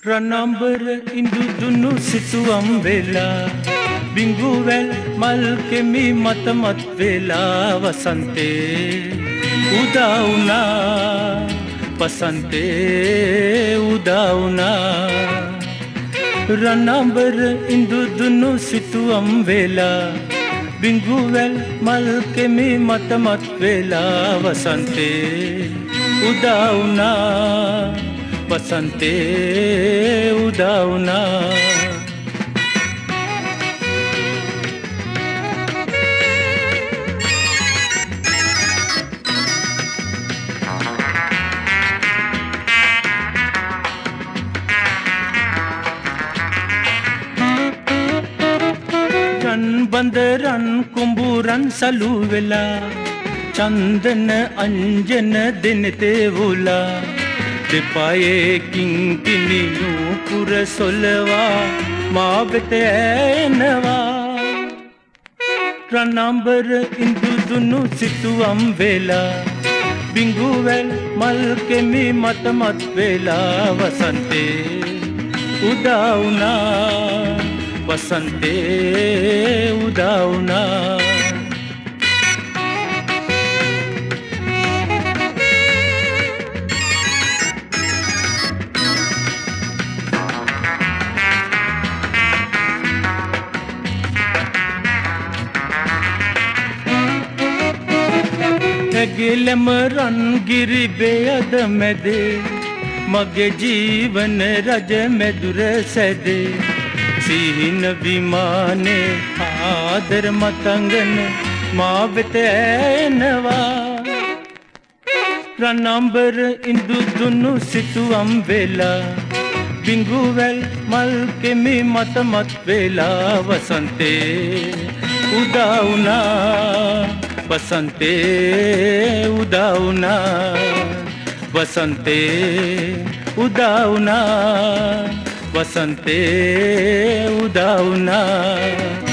රණම්බර ඉඳු දුන්නු සිතුවම් වෙලා බිංගුවැල් මල් කෙමි මතමත් වෙලා වසන්තේ උදා වුණා වසන්තේ උදා වුණා රණම්බර ඉඳු දුන්නු සිතුවම් වෙලා බිංගුවැල් මල් කෙමි මතමත් වෙලා වසන්තේ උදා වුණා වසන්තේ උදා වුණා රන් බඳරන් කුඹුරන් සලු වෙලා චන්දන අංජන දෙනතේ වුලා දෙපායේ කිංකිණි නූපුර සොලවා මා වෙත ඇනවා රණම්බර ඉඳු දුන්නු සිතුවම් වෙලා බිංගුවැල් මල් කෙමි මතමත් වෙලා වසන්තේ උදා වුණා වසන්තේ උදා වුණා හැගිලම රන් ගිරි බෙයද මැදේ මගේ ජීවන රජ මැදුර සැදේ සිහින විමානේ ආදර මතංගන මා වෙත ඇනවා රණම්බර ඉඳු දුන්නු සිතුවම් වෙලා බිංගුවැල් මල් කෙමි මතමත් වෙලා වසන්තේ උදා වුණා වසන්තේ උදා වුණා වසන්තේ උදා වුණා වසන්තේ උදා වුණා